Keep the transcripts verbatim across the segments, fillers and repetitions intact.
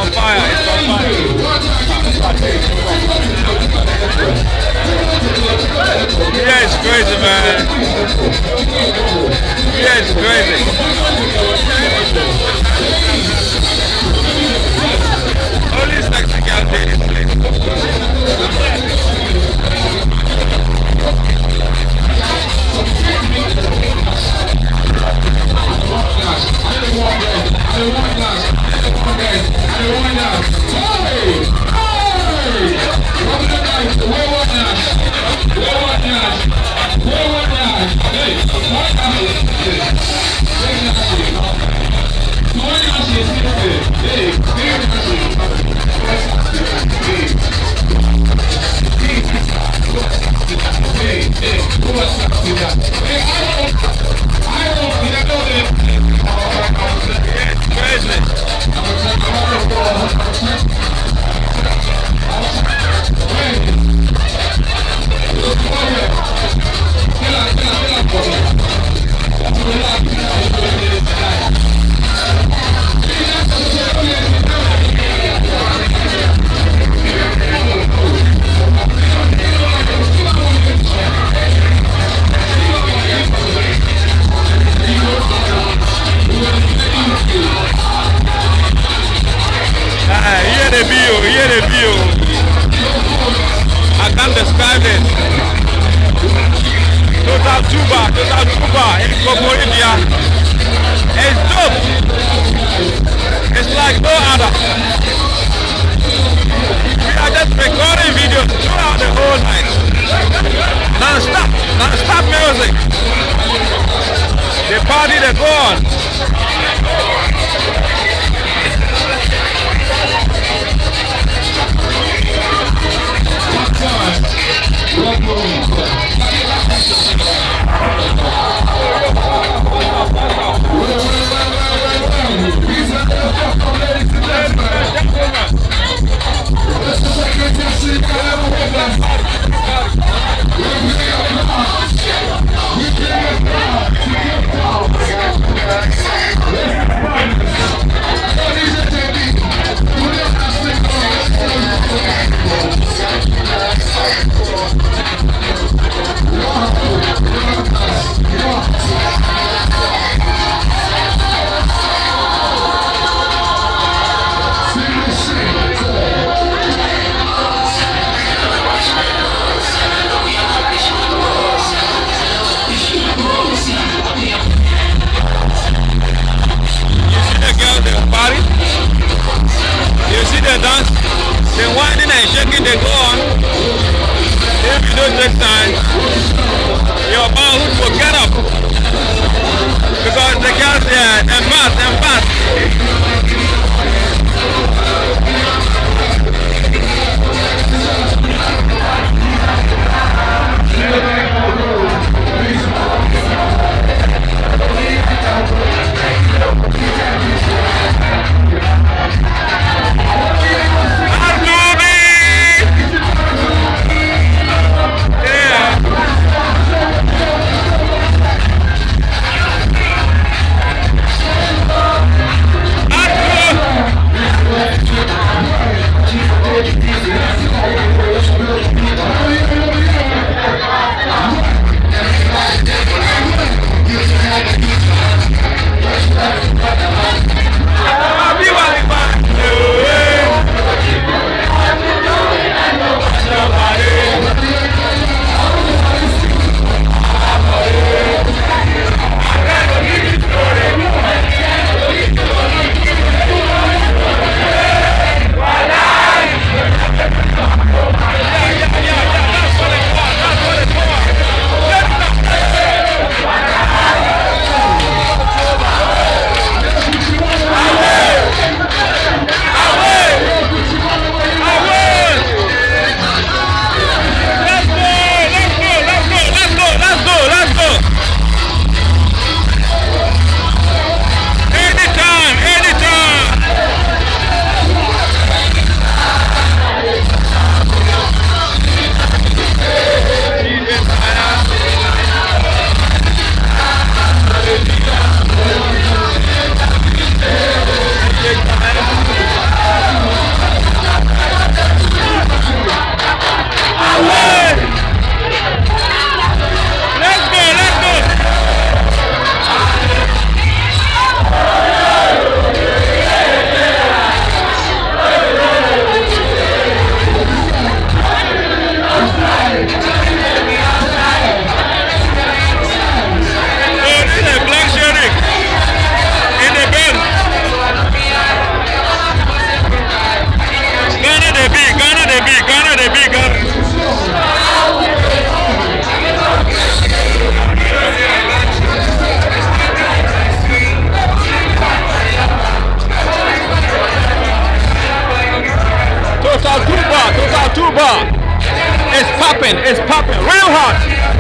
on fire. It's on fire. Yeah, it's crazy, man. Yeah, it's crazy. Only sexy girls in this place. I can't describe it. Total tuba, total tuba in Koforidua. It's dope. It's like no other. We are just recording videos throughout the whole night. Non-stop, non-stop music. The party, they go on. The winding and shaking they go on. If you don't take time, your manhood will get up. Because the girls there, and fast, and fast. popping, it's popping, real hot.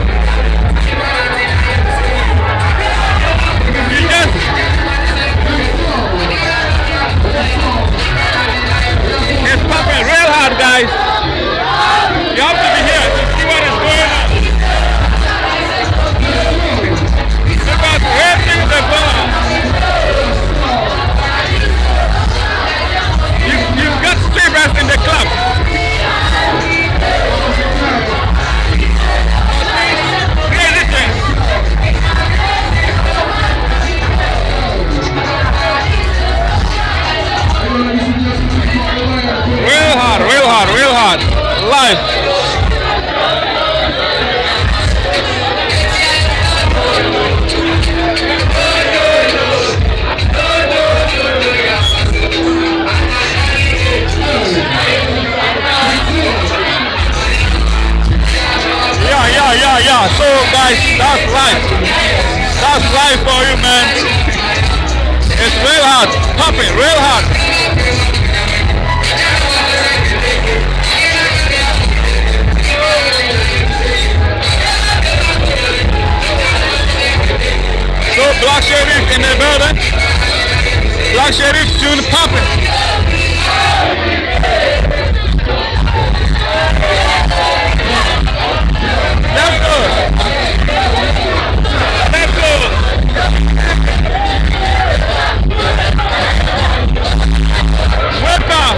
You just it's popping real hard, guys. You have to be here to see what is going on. Because real things are going on. You, you've got streamers in the club. Crazy things. Real hard, real hard, real hard. Live. Yeah, yeah, yeah, yeah. So guys, that's live. That's live for you, man. It's real hard. Popping, real hard. So Black Sheriff in the building. Black Sheriff tune popping. Let's go. Let's go. Welcome.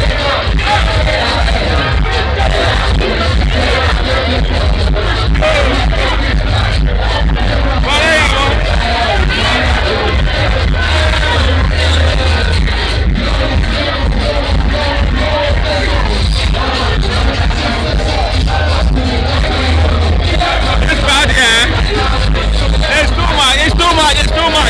It's too much, it's too much.